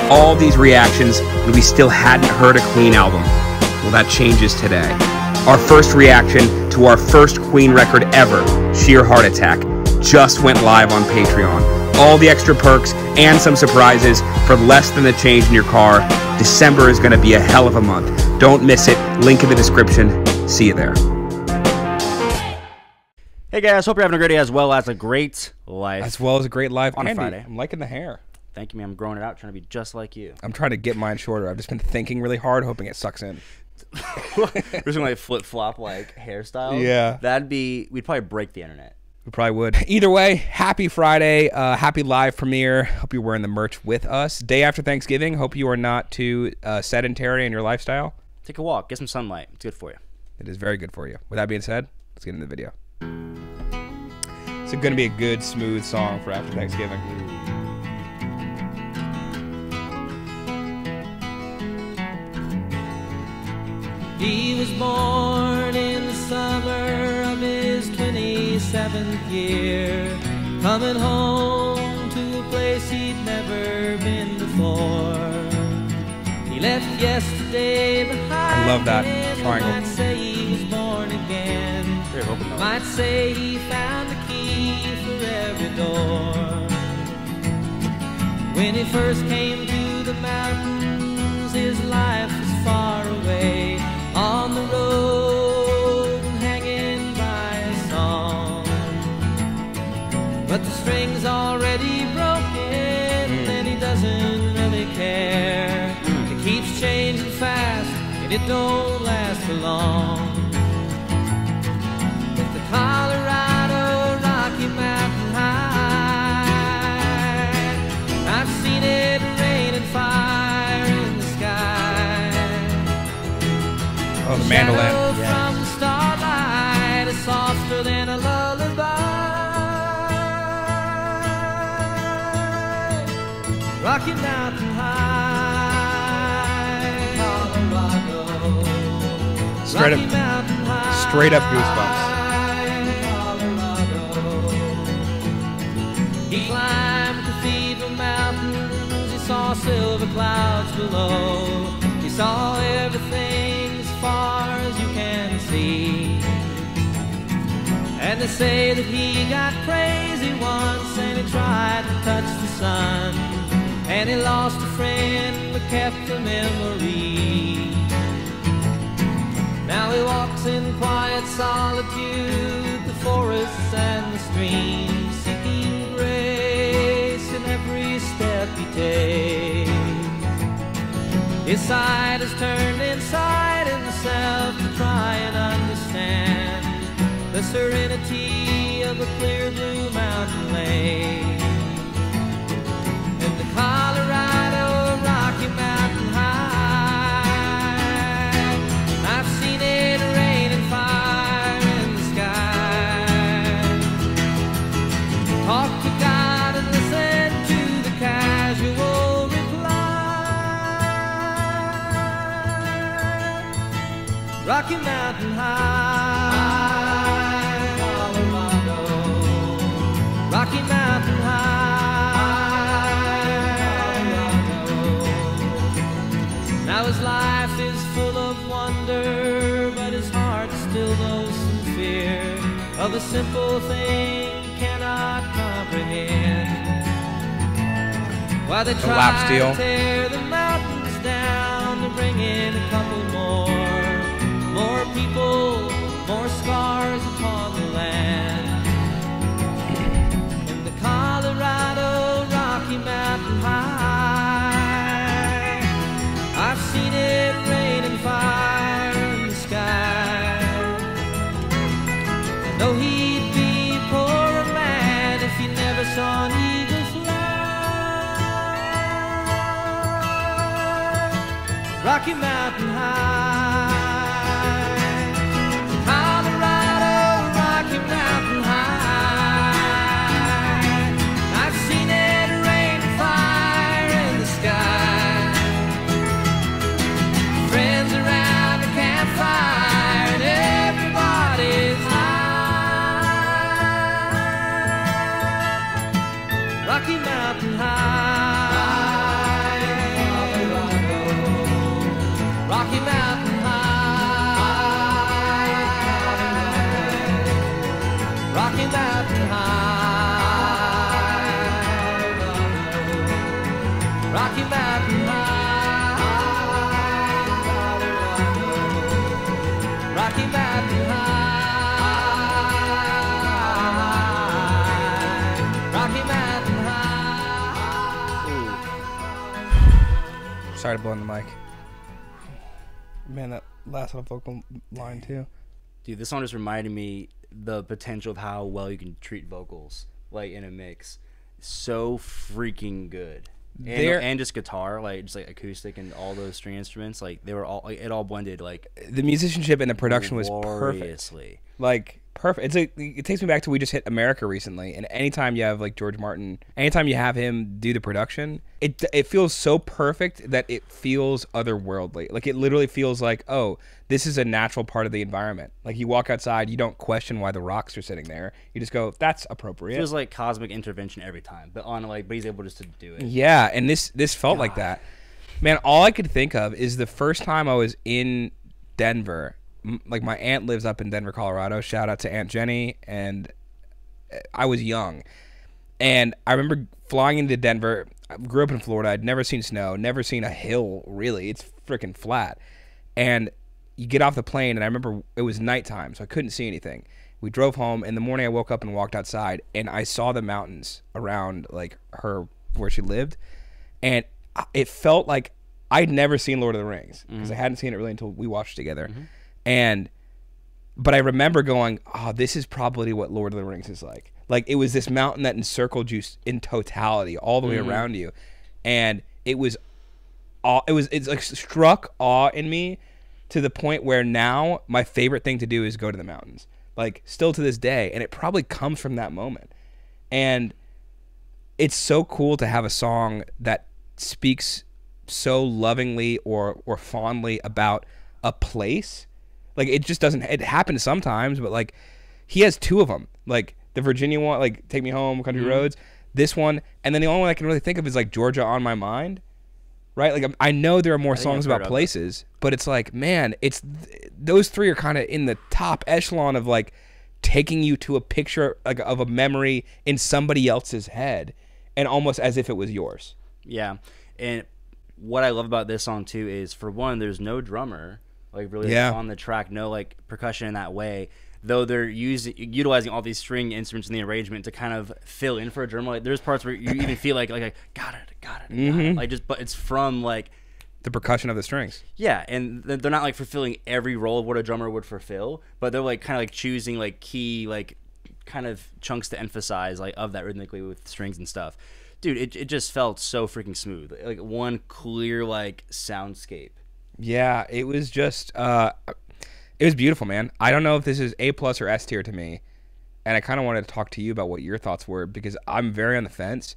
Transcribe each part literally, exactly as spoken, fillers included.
all these reactions and we still hadn't heard a Queen album. Well, that changes today. Our first reaction to our first Queen record ever, Sheer Heart Attack, just went live on Patreon. All the extra perks and some surprises for less than the change in your car. December is going to be a hell of a month. Don't miss it. Link in the description. See you there. Hey guys, hope you're having a great day as well as a great life. As well as a great life on Andy, a Friday. I'm liking the hair. Thank you, man. I'm growing it out, trying to be just like you. I'm trying to get mine shorter. I've just been thinking really hard, hoping it sucks in. We're just gonna like flip flop like hairstyles. Yeah, that'd be. We'd probably break the internet. We probably would. Either way, happy Friday. Uh, happy live premiere. Hope you're wearing the merch with us. Day after Thanksgiving. Hope you are not too uh, sedentary in your lifestyle. Take a walk. Get some sunlight. It's good for you. It is very good for you. With that being said, let's get into the video. It's going to be a good, smooth song for after Thanksgiving. He was born in the summer of his twenty-seventh year, coming home to a place he'd never been before. He left yesterday behind. I love that triangle. Might say he was born again. Might say he found the key for every door. When he first came to the mountains, his life was far away, on the road, hanging by a song. But the string's already broken, mm. and he doesn't really care. Mm. It keeps changing fast, and it don't last for long. But the Colorado Rocky Mountain High, I've seen it rain and fire in the sky. Oh, the mandolin. Shadow from the starlight is softer than a lullaby. Rocky Mountain High, Colorado. Straight Rocky up, Mountain High, straight up goosebumps. Colorado. He climbed Cathedral Mountains. He saw silver clouds below. He saw everything as far as you can see. And they say that he got crazy once, and he tried to touch the sun, and he lost a friend but kept a memory. Now he walks in quiet solitude, the forests and the streams, seeking grace in every step he takes. His side is turned inside himself to try and understand the serenity of a clear blue mountain lake. And the Colorado Rocky Mountain High, I've seen it rain and fire in the sky. Talk to God and listen to the casual reply. Rocky Mountain High, Colorado. Rocky Mountain High, Colorado. Now his life is full of wonder, but his heart still knows some fear of a simple thing he cannot comprehend. While they try to tear the mountains down to bring in a couple more, more people, more scars upon the land. In the Colorado Rocky Mountain High, I've seen it rain and fire in the sky. I know he'd be a poorer man if he never saw an eagle fly. Rocky Mountain High, Colorado Rocky Mountain High, I've seen it rain and fire in the sky. Friends around the campfire and everybody's high. Rocky Mountain High, Mountain High, Rocky Mountain High, Rocky Mountain High, Rocky Mountain High. Sorry to blow on the mic. Man, that last little vocal line too. Dude, this song just reminded me the potential of how well you can treat vocals, like, in a mix. So freaking good. And, There- and just guitar, like, just like acoustic and all those string instruments, like, they were all, like, it all blended, like, The musicianship and the production was perfect. gloriously. Like perfect. It's like it takes me back to we just hit America recently, and anytime you have like George Martin, anytime you have him do the production, it it feels so perfect that it feels otherworldly. Like it literally feels like, oh, this is a natural part of the environment. Like you walk outside, you don't question why the rocks are sitting there. You just go, that's appropriate. It feels like cosmic intervention every time, but on, like, but he's able just to do it. Yeah, and this this felt like that. Man, all I could think of is the first time I was in Denver. M- Like my aunt lives up in Denver, Colorado. Shout out to Aunt Jenny. And I was young, and I remember flying into Denver. I grew up in Florida. I'd never seen snow, never seen a hill. Really, it's freaking flat. And you get off the plane, and I remember it was nighttime, so I couldn't see anything. We drove home. In the morning, I woke up and walked outside, and I saw the mountains around like her where she lived, and it felt like I'd never seen Lord of the Rings because I hadn't seen it really until we watched together. Mm-hmm. And but I remember going, oh, this is probably what Lord of the Rings is like. Like it was this mountain that encircled you in totality, all the way Mm-hmm. around you, and it was, awe, it was it's like struck awe in me to the point where now my favorite thing to do is go to the mountains. Like still to this day, and it probably comes from that moment. And it's so cool to have a song that speaks so lovingly or or fondly about a place. Like it just doesn't, it happens sometimes, but like he has two of them, like the Virginia one, like Take Me Home, Country Mm-hmm. Roads, this one, and then the only one I can really think of is like Georgia on My Mind, right? Like I'm, I know there are more think songs I've heard about of places, but it's like, man, it's th- those three are kind of in the top echelon of like taking you to a picture like of a memory in somebody else's head, and almost as if it was yours. Yeah, and what I love about this song too is, for one, there's no drummer, like really Yeah. on the track, no like percussion in that way. Though they're using utilizing all these string instruments in the arrangement to kind of fill in for a drummer. Like there's parts where you even feel like like, like got it, got it, got Mm-hmm. it. Like just, but it's from like The percussion of the strings. yeah, and th- they're not like fulfilling every role of what a drummer would fulfill, but they're like kind of like choosing like key like kind of chunks to emphasize like of that rhythmically with strings and stuff. Dude, it it just felt so freaking smooth. Like one clear like soundscape. Yeah, it was just uh it was beautiful, man. I don't know if this is A plus or S tier to me, and I kind of wanted to talk to you about what your thoughts were, because I'm very on the fence.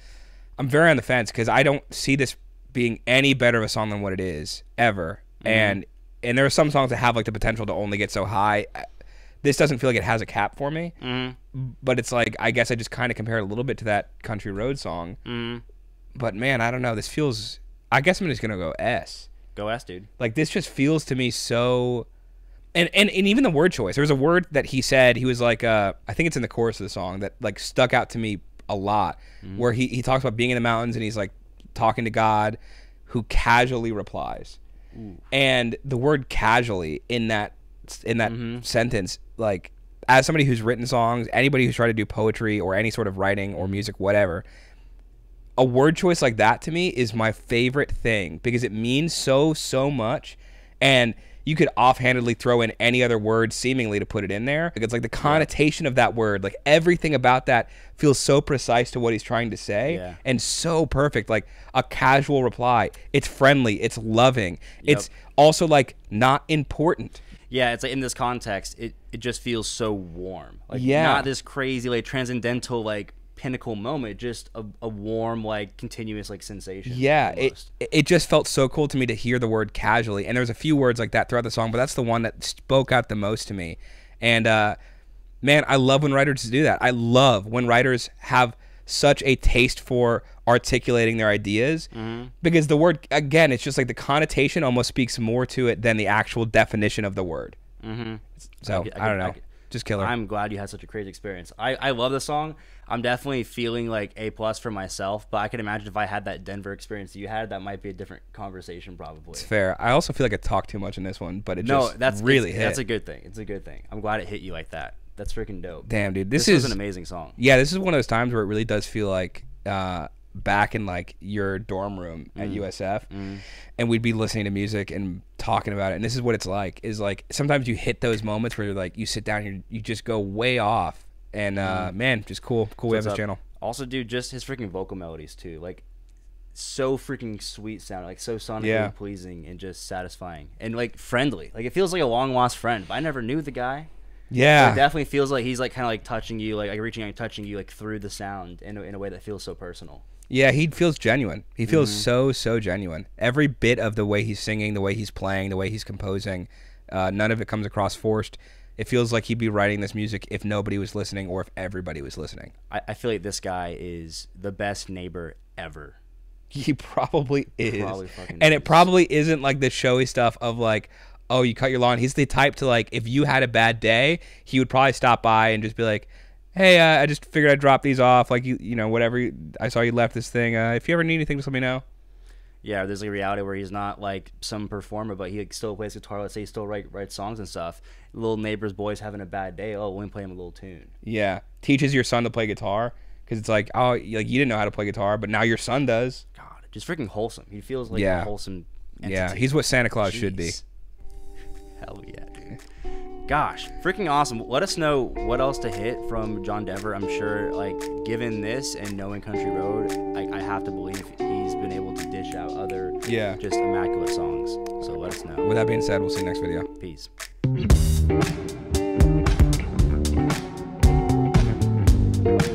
I'm very on the fence because I don't see this being any better of a song than what it is ever. Mm-hmm. And and there are some songs that have like the potential to only get so high. This doesn't feel like it has a cap for me. Mm-hmm. But it's like, I guess I just kind of compare it a little bit to that Country Road song. Mm-hmm. But man, I don't know. This feels, I guess I'm just gonna go S. Go ask, dude. Like this just feels to me so, and, and and even the word choice. There was a word that he said. He was like, uh, I think it's in the chorus of the song that like stuck out to me a lot, where he he talks about being in the mountains and he's like talking to God, who casually replies, and the word casually in that in that sentence, like as somebody who's written songs, anybody who's tried to do poetry or any sort of writing or music, whatever. A word choice like that to me is my favorite thing because it means so, so much. And you could offhandedly throw in any other word seemingly to put it in there. Like it's like the connotation of that word, like everything about that feels so precise to what he's trying to say Yeah. and so perfect. Like a casual reply. It's friendly. It's loving. It's also like not important. Yeah, it's like in this context, it, it just feels so warm. Like Yeah. not this crazy like transcendental like pinnacle moment, just a, a warm like continuous like sensation. Yeah, it almost. it just felt so cool to me to hear the word casually, and there's a few words like that throughout the song, but that's the one that spoke out the most to me. And uh, man, I love when writers do that. I love when writers have such a taste for articulating their ideas, Mm-hmm. because the word, again, it's just like the connotation almost speaks more to it than the actual definition of the word. Mm-hmm. So I, get- don't get- know. get- Just killer. I'm glad you had such a crazy experience. I, I love the song. I'm definitely feeling like A plus for myself, but I can imagine if I had that Denver experience that you had, that might be a different conversation probably. It's fair. I also feel like I talked too much in this one, but it No, just that's really it's, hit. That's a good thing. It's a good thing. I'm glad it hit you like that. That's freaking dope. Damn, dude. This, This is was an amazing song. Yeah, this is one of those times where it really does feel like uh, back in like your dorm room at Mm. U S F, and we'd be listening to music and talking about it. And this is what it's like. Is like sometimes you hit those moments where you're like you sit down and you just go way off. And uh, man, just cool, cool. we have What's this up? channel. Also, dude, just his freaking vocal melodies too. Like, so freaking sweet sound, like so sonically Yeah. pleasing and just satisfying and like friendly. Like it feels like a long lost friend. But I never knew the guy. Yeah, It definitely feels like he's like kind of like touching you, like, like reaching out and touching you like through the sound in a, in a way that feels so personal. yeah. He feels genuine. He feels Mm-hmm. so so genuine. Every bit of the way he's singing, the way he's playing, the way he's composing, uh, none of it comes across forced. It feels like he'd be writing this music if nobody was listening or if everybody was listening. I, I feel like this guy is the best neighbor ever. He probably is. Probably fucking and is. it probably isn't like the showy stuff of like, oh, you cut your lawn. He's the type to like, if you had a bad day, he would probably stop by and just be like, hey, uh, I just figured I'd drop these off. Like, you you know, whatever. You, I saw you left this thing. Uh, if you ever need anything, just let me know. Yeah, there's like a reality where he's not like some performer, but he like, still plays guitar. Let's say he still write writes songs and stuff. Little neighbor's boy's having a bad day. Oh, let me play him a little tune. Yeah. Teaches your son to play guitar because it's like, oh, like you didn't know how to play guitar, but now your son does. God, just freaking wholesome. He feels like Yeah. a wholesome entity. Yeah. He's what Santa Claus should be. Jeez. Hell yeah, dude. Gosh, freaking awesome. Let us know what else to hit from John Denver. I'm sure, like, given this and knowing Country Road, I, I have to believe he's been able to dish out other Yeah. just immaculate songs. So let us know. With that being said, we'll see you next video. Peace. Thank